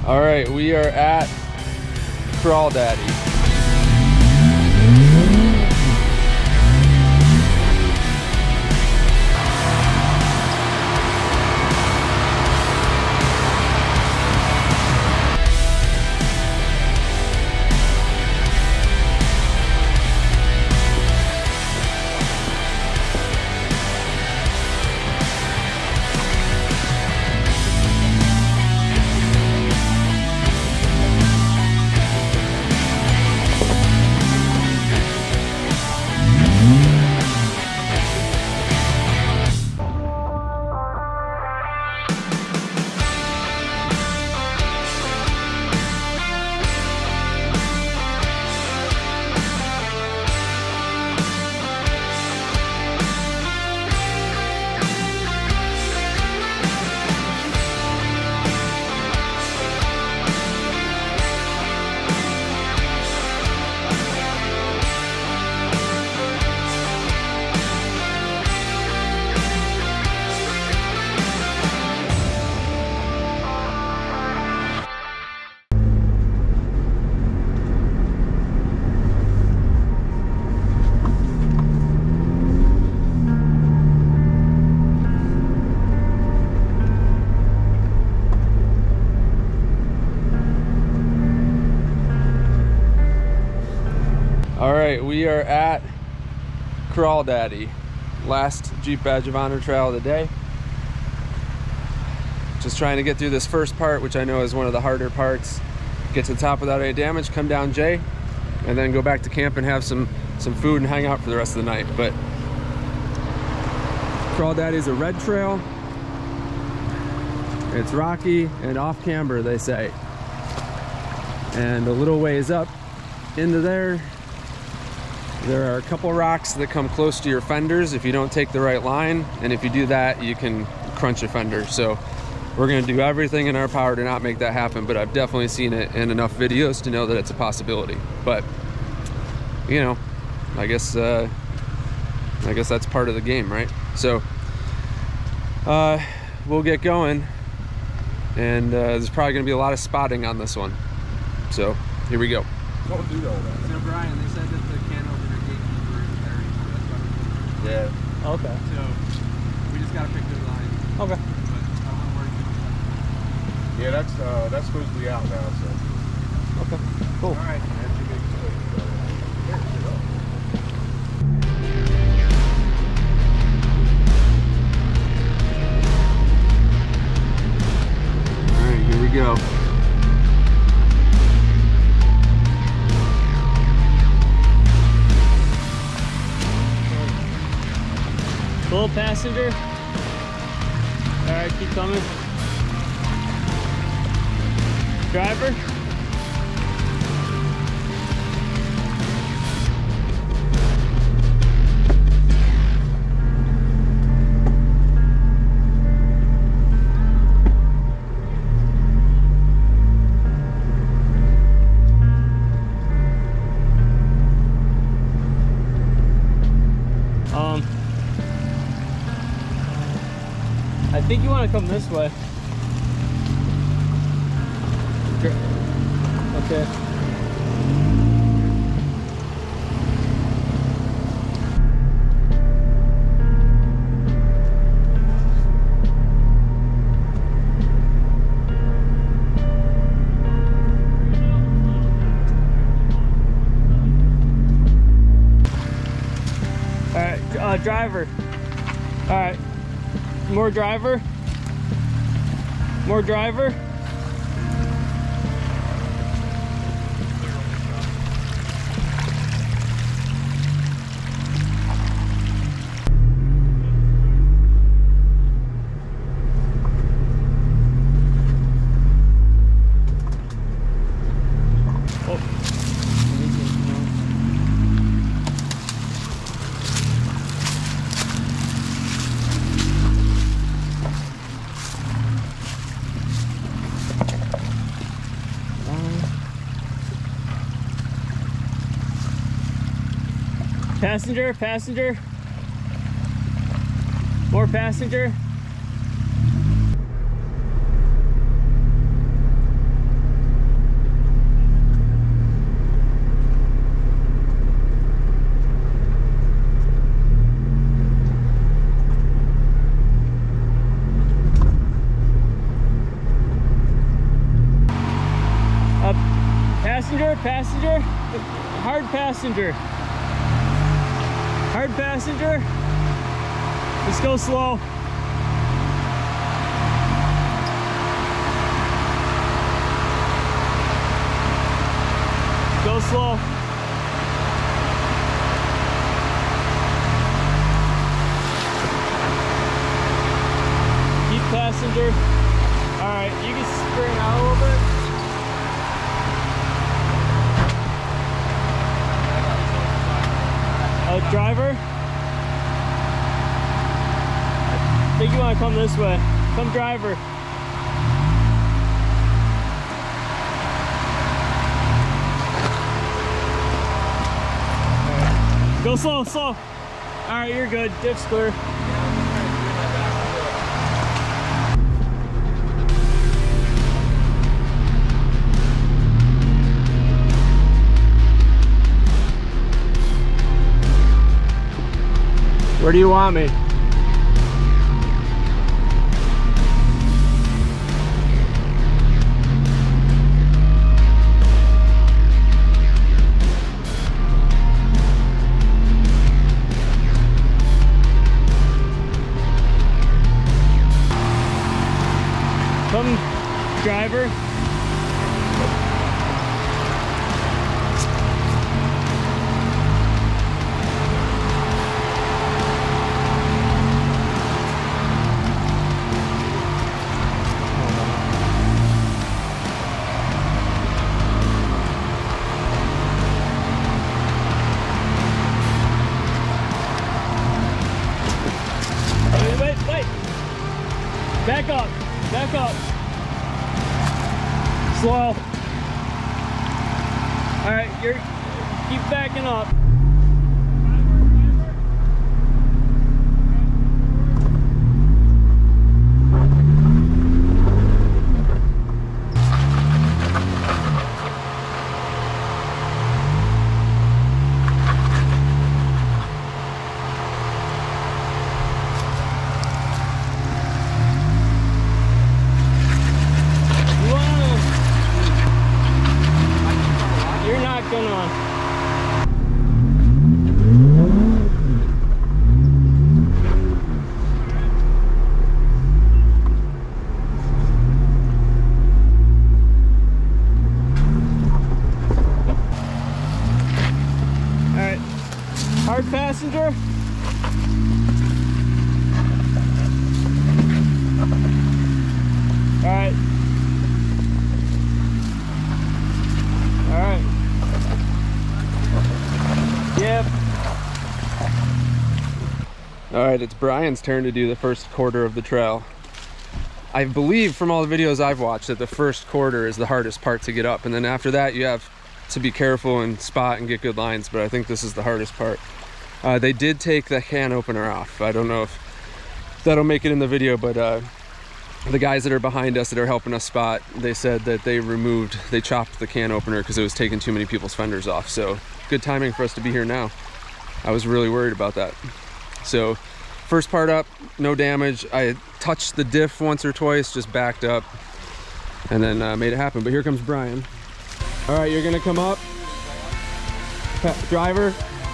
All right, we are at Crawdaddy. All right, we are at Crawdaddy, last Jeep Badge of Honor trail of the day. Just trying to get through this first part, which I know is one of the harder parts. Get to the top without any damage, come down J, and then go back to camp and have some food and hang out for the rest of the night. But Crawdaddy is a red trail. It's rocky and off camber, they say. And a little ways up into there are a couple rocks that come close to your fenders if you don't take the right line, and if you do that, you can crunch a fender. So we're going to do everything in our power to not make that happen, but I've definitely seen it in enough videos to know that it's a possibility. But you know, I guess that's part of the game, right? So we'll get going, and there's probably going to be a lot of spotting on this one. So here we go. Don't do all that. So Brian, they said that the can opener gatekeeper is there, so that's why we're doing it. Yeah. Okay. So we just gotta pick the line. Okay. But I don't worry too much. Yeah, that's supposed to be out now, so. Okay. Cool. All right. All right, here we go. Full passenger. All right, keep coming. Driver. I think you want to come this way. Okay. All right, driver. All right. More driver. More driver. Passenger, passenger. More passenger. Passenger, passenger. Hard passenger. Hard passenger. Let's go slow. Go slow. Keep passenger. All right, you can spring out a little bit. Driver. I think you want to come this way. Come, driver. Right. Go slow, slow. All right, you're good. Diff's clear. Where do you want me? Come, driver. Back up, back up. Slow. All right, keep backing up. Hard passenger. All right. All right. Yep. All right, it's Brian's turn to do the first quarter of the trail. I believe from all the videos I've watched that the first quarter is the hardest part to get up, and then after that you have to be careful and spot and get good lines, but I think this is the hardest part. They did take the can opener off. I don't know if that'll make it in the video, but the guys that are behind us that are helping us spot, they said that they chopped the can opener because it was taking too many people's fenders off. So good timing for us to be here now. I was really worried about that. So first part up, no damage. I touched the diff once or twice, just backed up and then made it happen. But here comes Brian. All right, you're gonna come up. Driver.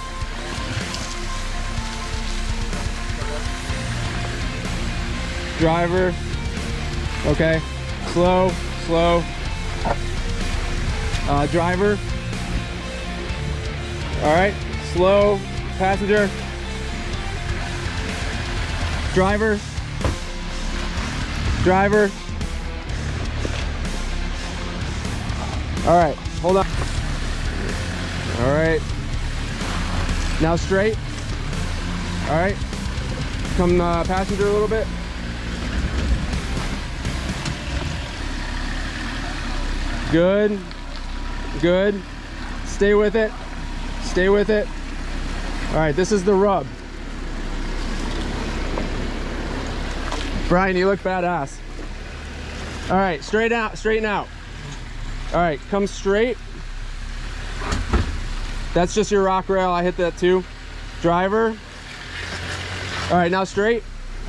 Driver. Okay. Slow, slow. Driver. All right. Slow. Passenger. Driver. Driver. All right. Hold on. All right. Now straight. All right. Come passenger a little bit. Good, good. Stay with it, stay with it. All right, this is the rub. Brian, you look badass. All right, straight out, straighten out. All right, come straight. That's just your rock rail, I hit that too. Driver. All right, now straight.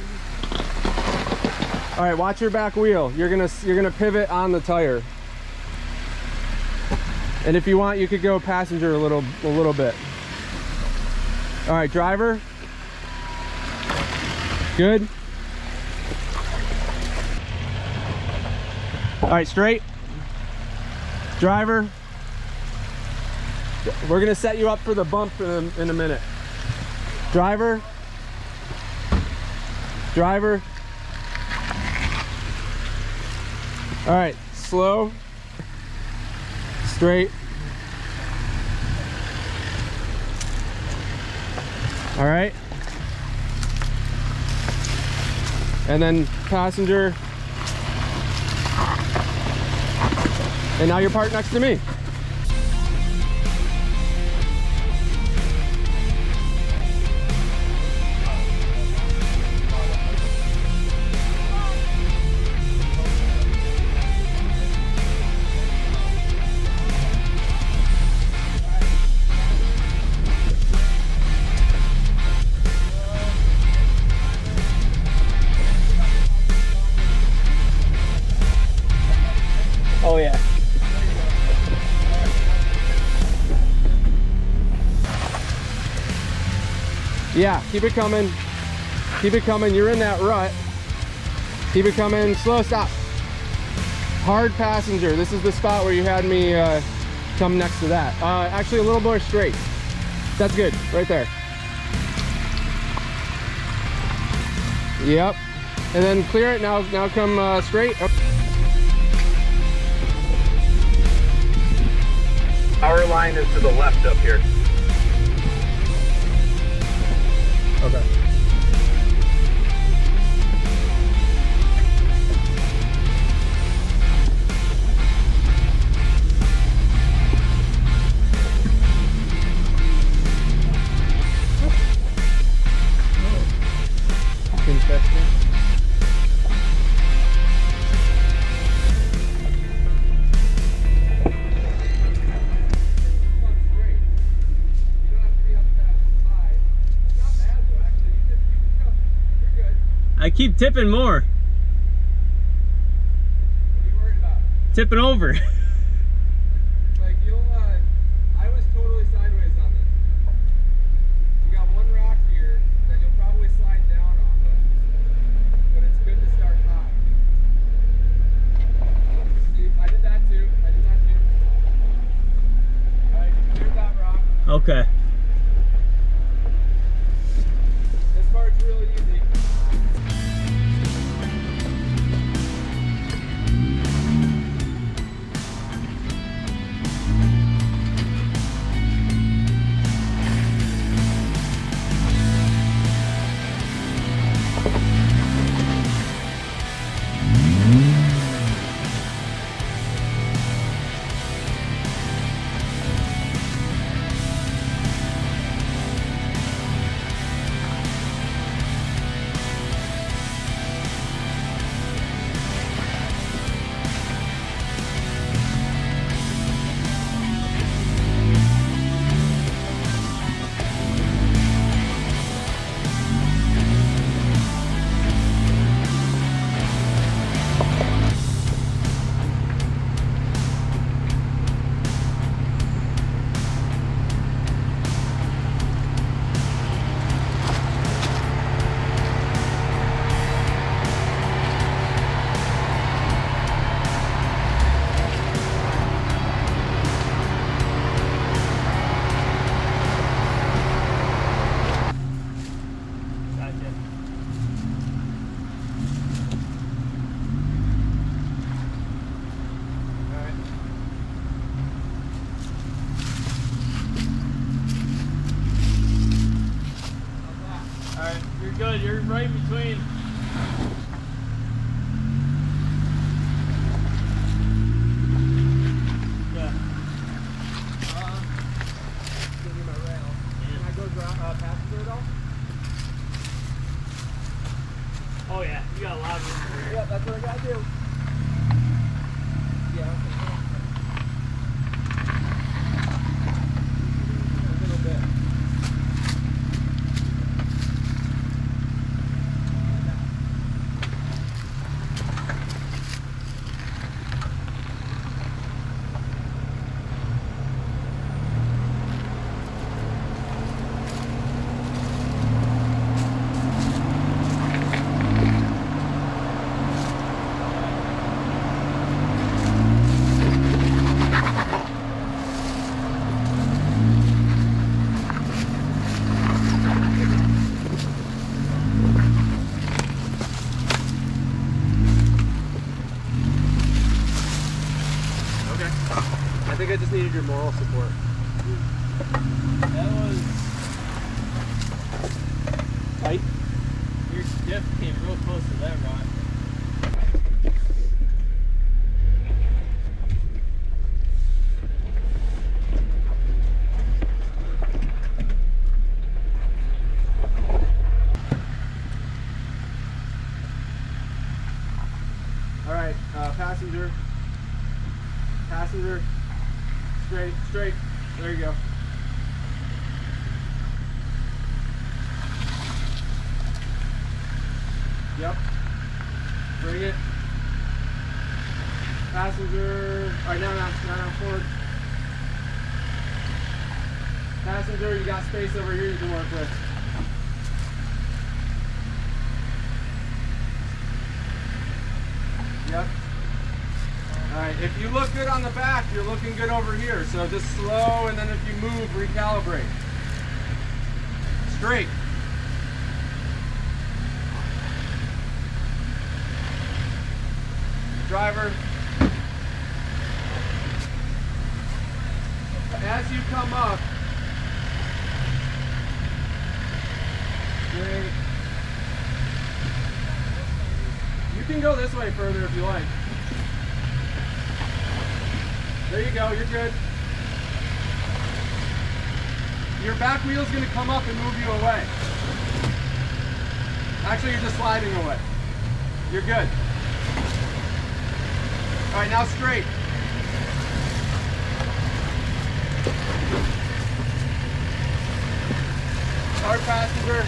All right, watch your back wheel. You're gonna pivot on the tire. And if you want, you could go passenger a little bit. All right, driver. Good. All right, straight. Driver. We're gonna set you up for the bump in a minute. Driver. Driver. All right, slow. Straight. All right. And then passenger. And now you're parked next to me. Oh yeah. Yeah, keep it coming. Keep it coming. You're in that rut. Keep it coming. Slow, stop. Hard passenger. This is the spot where you had me come next to that. Actually, a little more straight. That's good. Right there. Yep. And then clear it. Now come straight. Power line is to the left up here. Okay. Interesting. I keep tipping more. What are you worried about? Tipping over. Like I was totally sideways on this. You got one rock here that you'll probably slide down off of, but it's good to start high. See, I did that too. Alright, clear that rock. Okay. This part's really easy. Good, you're right between. Yeah. Give me my rail. Can I go passenger at all? Oh yeah, you got a lot of room. Yeah, that's what I gotta do. Yeah, okay. A little bit. Okay. I think I just needed your moral support. That was Tight? your diff came real close to that rock. All right, passenger, straight, straight, there you go. Yep, bring it. Passenger, all right, now forward. Passenger, you got space over here you can work with. Yep. Alright, if you look good on the back, you're looking good over here. So just slow, and then if you move, recalibrate. Straight. Driver. As you come up, straight. You can go this way further if you like. There you go, you're good. Your back wheel's gonna come up and move you away. Actually, you're just sliding away. You're good. All right, now straight. Hard passenger.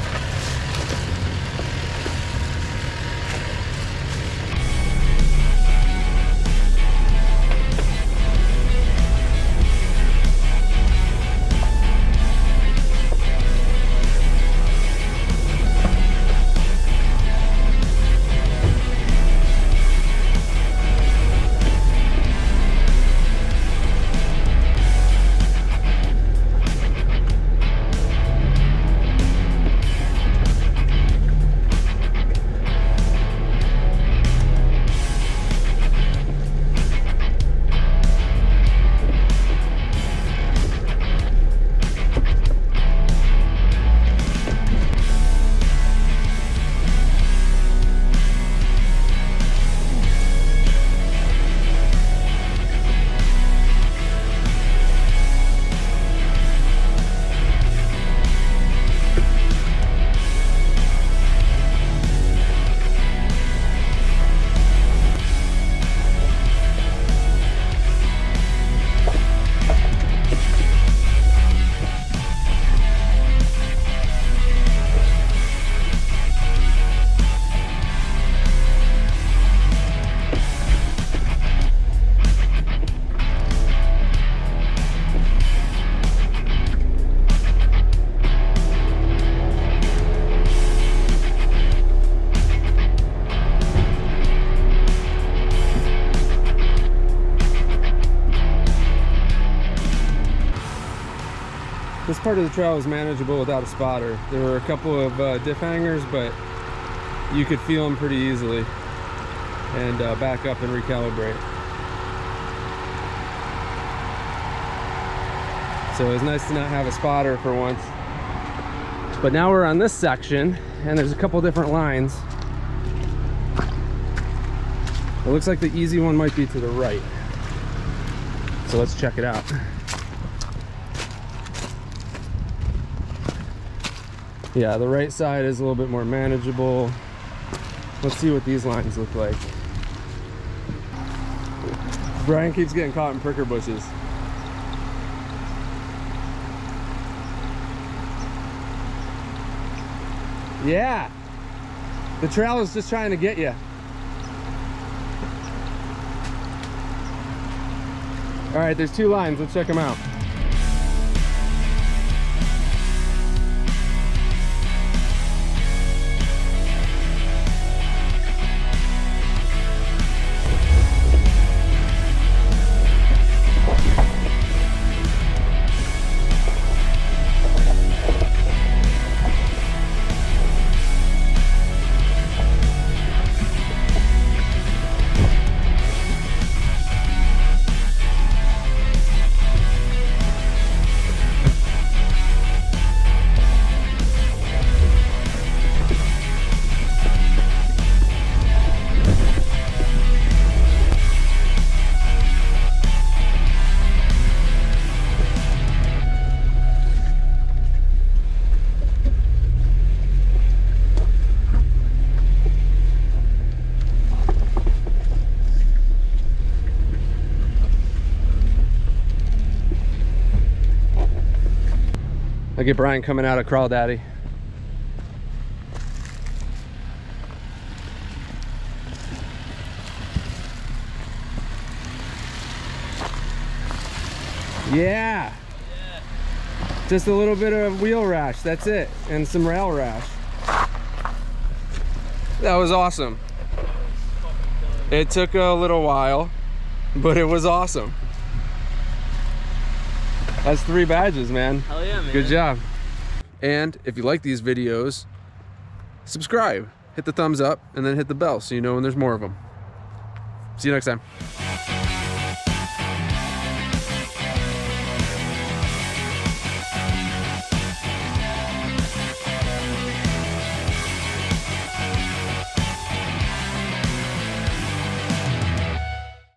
This part of the trail is manageable without a spotter. There were a couple of diff hangers, but you could feel them pretty easily and back up and recalibrate. So it was nice to not have a spotter for once. But now we're on this section and there's a couple different lines. It looks like the easy one might be to the right. So let's check it out. Yeah, the right side is a little bit more manageable. Let's see what these lines look like. Brian keeps getting caught in pricker bushes. Yeah, the trail is just trying to get you. All right, there's two lines. Let's check them out. I get Brian coming out of Crawl Daddy. Yeah. Just a little bit of wheel rash, that's it, and some rail rash. That was awesome. It took a little while, but it was awesome. That's 3 badges, man. Hell yeah, man. Good job. And if you like these videos, subscribe, hit the thumbs up, and then hit the bell so you know when there's more of them. See you next time.